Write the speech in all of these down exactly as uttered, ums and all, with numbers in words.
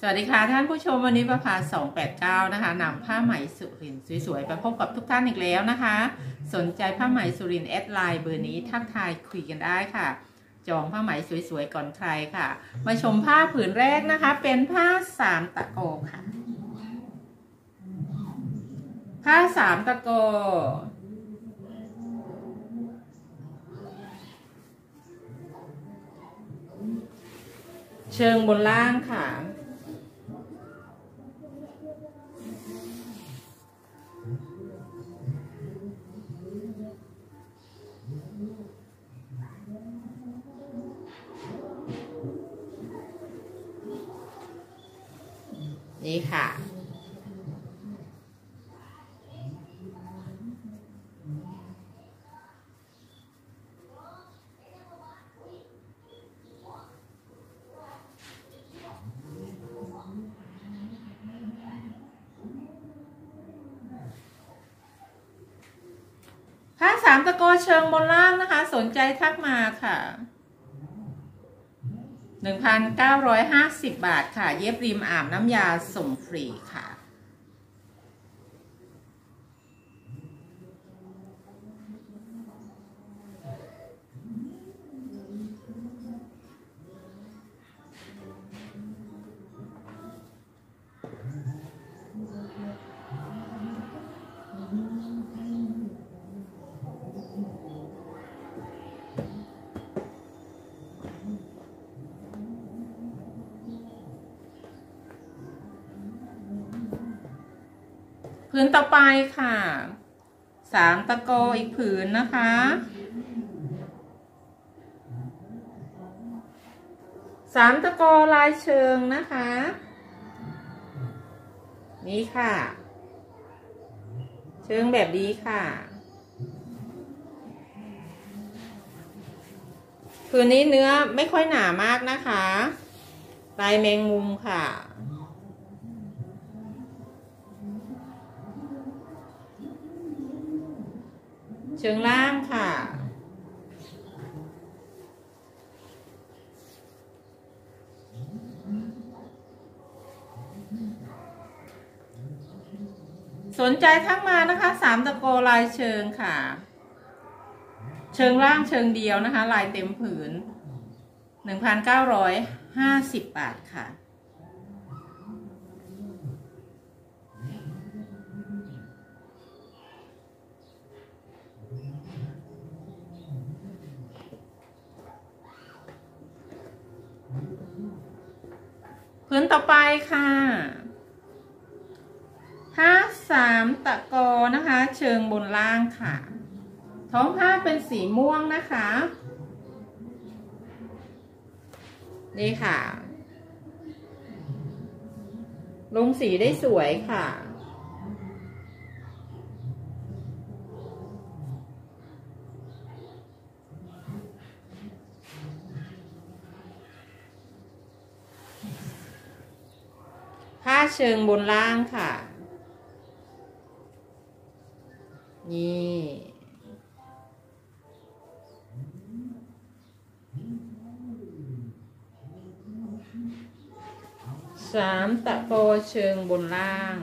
สวัสดีค่ะท่านผู้ชมวันนี้ประภาสองแปดเก้านะคะนำผ้าไหมสุรินทร์สวยๆไปพบกับทุกท่านอีกแล้วนะคะสนใจผ้าไหมสุรินทร์แอดไลน์เบอร์นี้ทักทายคุยกันได้ค่ะจองผ้าไหมสวยๆก่อนใครค่ะมาชมผ้าผืนแรกนะคะเป็นผ้าสามตะโกค่ะผ้าสามตะโกเชิงบนล่างค่ะนี่ค่ะผ้าสามตะโกเชิงบนล่างนะคะสนใจทักมาค่ะ หนึ่งพันเก้าร้อยห้าสิบบาทค่ะเย็บริมอาบน้ำยาส่งฟรีค่ะผืนต่อไปค่ะสามตะโกอีกผืนนะคะสามตะโกลายเชิงนะคะนี่ค่ะเชิงแบบนี้ค่ะผืนนี้เนื้อไม่ค่อยหนามากนะคะลายแมงมุมค่ะเชิงล่างค่ะสนใจทักมานะคะสามตะโกลายเชิงค่ะเชิงล่างเชิงเดียวนะคะลายเต็มผืน หนึ่งพันเก้าร้อยห้าสิบบาทค่ะผืนต่อไปค่ะผ้าสามตะกอนะคะเชิงบนล่างค่ะท้องผ้าเป็นสีม่วงนะคะนี่ค่ะลงสีได้สวยค่ะผ้าเชิงบนล่างค่ะนี่สามตะโกเชิงบนล่าง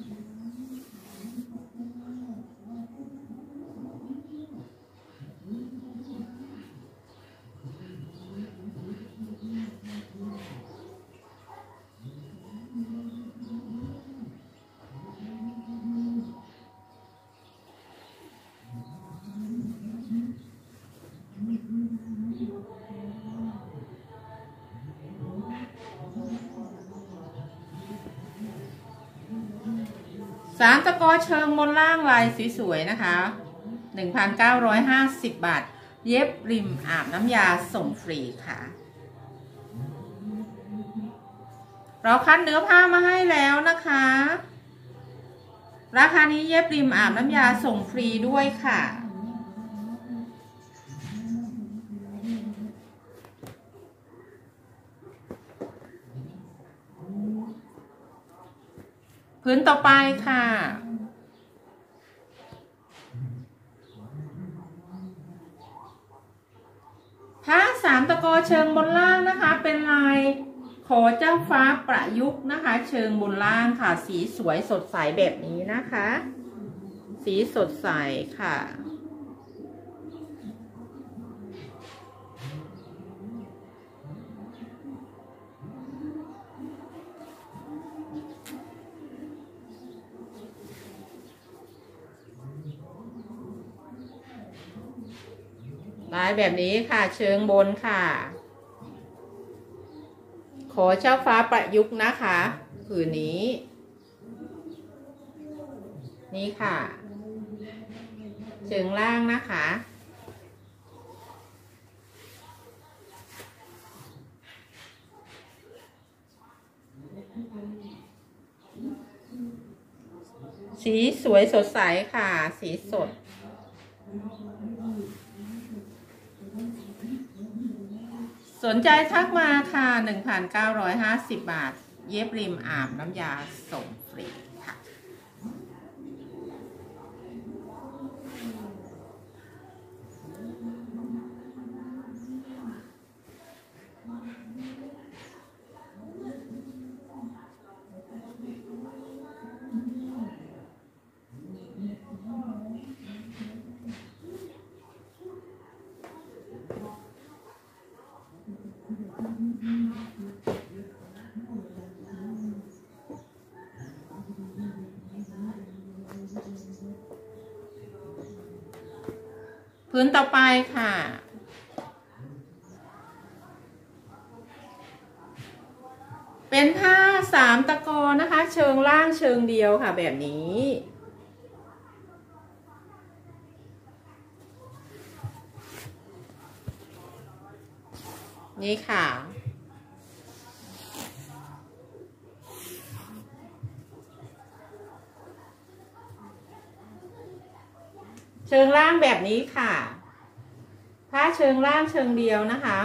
สามตะกอเชิงบนล่างลายสวยๆนะคะ หนึ่งพันเก้าร้อยห้าสิบบาทเย็บริมอาบน้ำยาส่งฟรีค่ะเราคัดเนื้อผ้ามาให้แล้วนะคะราคานี้เย็บริมอาบน้ำยาส่งฟรีด้วยค่ะผืนต่อไปค่ะผ้าสามตะโกเชิงบนล่างนะคะเป็นลายขอเจ้าฟ้าประยุกต์นะคะ เชิงบนล่างค่ะ สีสวยสดใสแบบนี้นะคะ สีสดใสค่ะลายแบบนี้ค่ะเชิงบนค่ะขอเจ้าฟ้าประยุกต์นะคะผืนนี้นี่ค่ะเชิงล่างนะคะสีสวยสดใสค่ะสีสดสนใจทักมาค่ะ หนึ่งพันเก้าร้อยห้าสิบ บาทเย็บริมอาบน้ำยาส่งฟรีค่ะพื้นต่อไปค่ะเป็นผ้าสามตะกอนะคะเชิงล่างเชิงเดียวค่ะแบบนี้นี่ค่ะเชิงล่างแบบนี้ค่ะผ้าเชิงล่างเชิงเดียวนะคะ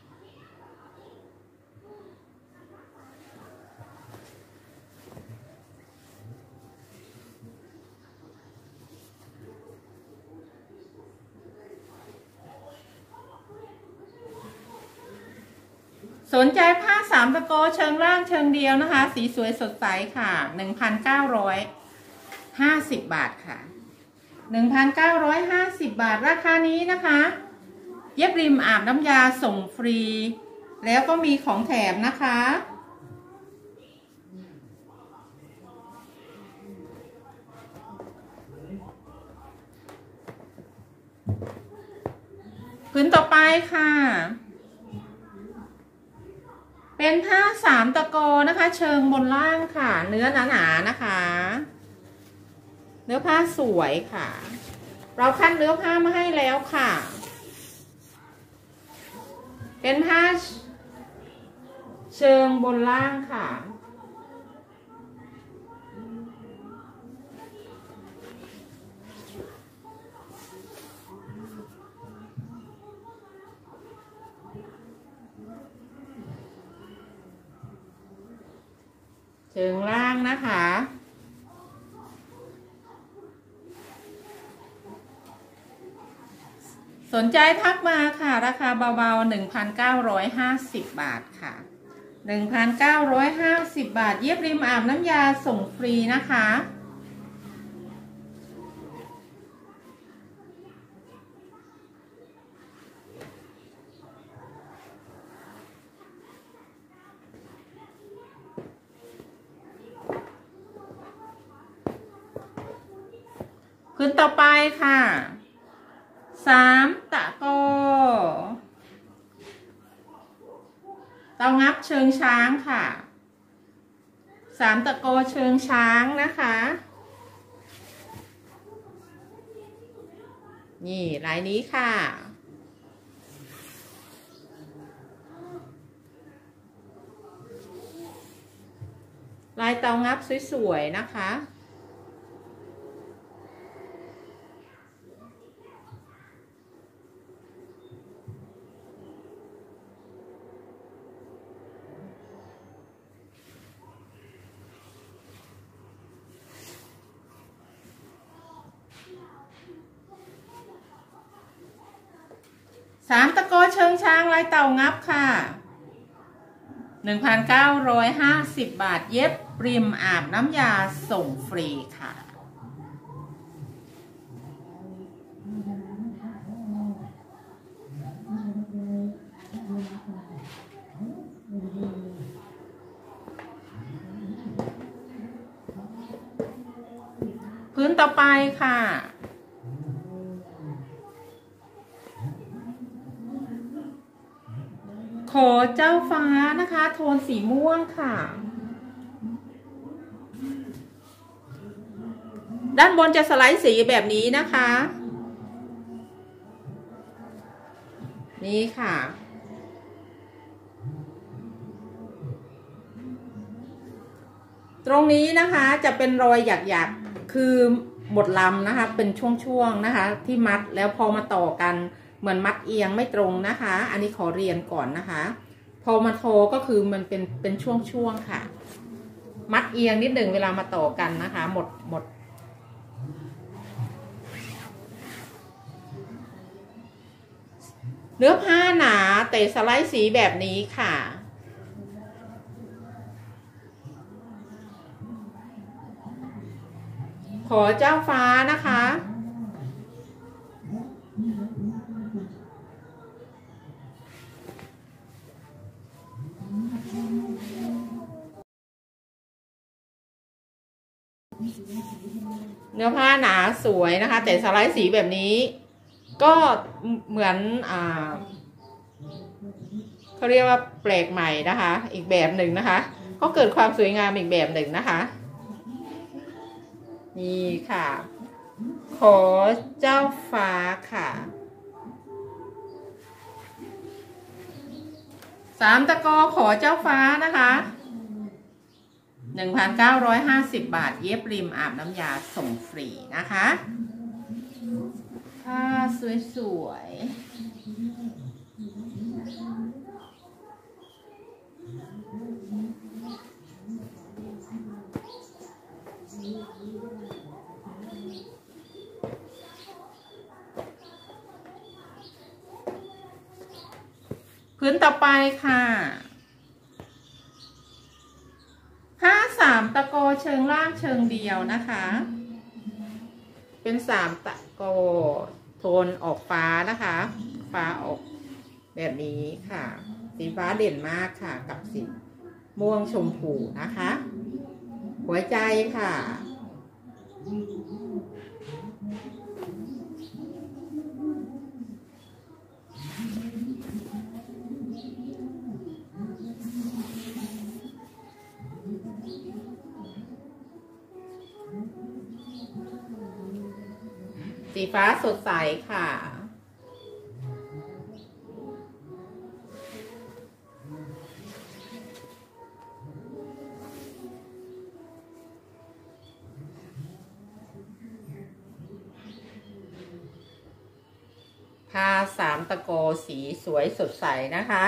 สนใจผ้าสามตะโกเชิงล่างเชิงเดียวนะคะสีสวยสดใสค่ะ หนึ่งพันเก้าร้อยห้าสิบ บาทค่ะ หนึ่งพันเก้าร้อยห้าสิบ บาทราคานี้นะคะเย็บริมอาบน้ำยาส่งฟรีแล้วก็มีของแถมนะคะผืนต่อไปค่ะเป็นผ้าสามตะกอนะคะเชิงบนล่างค่ะเนื้อหนาๆนะคะเนื้อผ้าสวยค่ะเราคัดเนื้อผ้ามาให้แล้วค่ะเป็นผ้าเชิงบนล่างค่ะเชิงล่างนะคะสนใจทักมาค่ะราคาเบาๆ หนึ่งพันเก้าร้อยห้าสิบ บาทค่ะ หนึ่งพันเก้าร้อยห้าสิบ บาทเย็บริมอาบน้ำยาส่งฟรีนะคะพื้นต่อไปค่ะสามตะกอเตางับเชิงช้างค่ะสามตะกอเชิงช้างนะคะนี่ลายนี้ค่ะลายเตางับสวยๆนะคะสามตะกอเชิงช้างลายเต่างับค่ะหนึ่งพันเก้าร้อยห้าสิบบาทเย็บริมอาบน้ำยาส่งฟรีค่ะพื้นต่อไปค่ะขอเจ้าฟ้านะคะโทนสีม่วงค่ะด้านบนจะสไลด์สีแบบนี้นะคะนี่ค่ะตรงนี้นะคะจะเป็นรอยหยักๆคือหมดลำนะคะเป็นช่วงๆนะคะที่มัดแล้วพอมาต่อกันเหมือนมัดเอียงไม่ตรงนะคะอันนี้ขอเรียนก่อนนะคะพอมาโทก็คือมันเป็นเป็นช่วงๆค่ะมัดเอียงนิดหนึ่งเวลามาต่อกันนะคะหมดหมดเนื้อผ้าหนาแต่สไลด์สีแบบนี้ค่ะขอเจ้าฟ้านะคะเนื้อผ้าหนาสวยนะคะแต่สไลด์สีแบบนี้ก็เหมือนอ่าเขาเรียกว่าแปลกใหม่นะคะอีกแบบหนึ่งนะคะก็เกิดความสวยงามอีกแบบหนึ่งนะคะนี่ค่ะขอเจ้าฟ้าค่ะสามตะกอขอเจ้าฟ้านะคะหนึ่งพันเก้าร้อยห้าสิบบาทเย็บริมอาบน้ำยาส่งฟรีนะคะผ้าสวยๆพื้นต่อไปค่ะผ้าสามตะกอเชิงล่างเชิงเดียวนะคะเป็นสามตะกอโทนออกฟ้านะคะฟ้าออกแบบนี้ค่ะสีฟ้าเด่นมากค่ะกับสีม่วงชมพูนะคะหัวใจค่ะสีฟ้าสดใสค่ะผ้าสามตะโกสีสวยสดใสนะคะ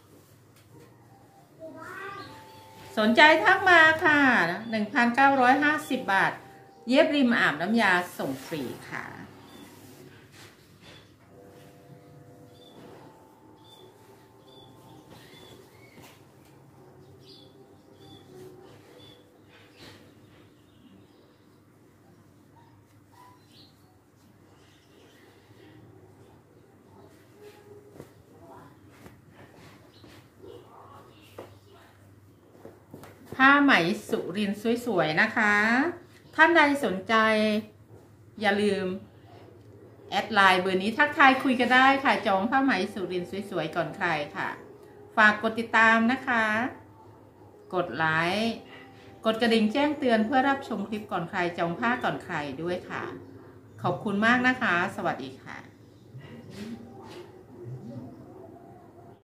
สนใจทักมาค่ะ หนึ่งพันเก้าร้อยห้าสิบบาทเย็บริมอาบน้ำยาส่งฟรีค่ะผ้าไหมสุรินทร์สวยๆนะคะท่านใดสนใจอย่าลืมแอดไลน์เบอร์นี้ทักทายคุยกันได้ค่ะจองผ้าไหมสุรินทร์สวยๆก่อนใครค่ะฝากกดติดตามนะคะกดไลค์กดกระดิ่งแจ้งเตือนเพื่อรับชมคลิปก่อนใครจองผ้าก่อนใครด้วยค่ะขอบคุณมากนะคะสวัสดีค่ะ